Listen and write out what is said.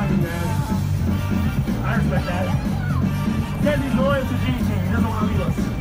happy, man. I respect that. He says he's loyal to G Team. He doesn't want to leave us.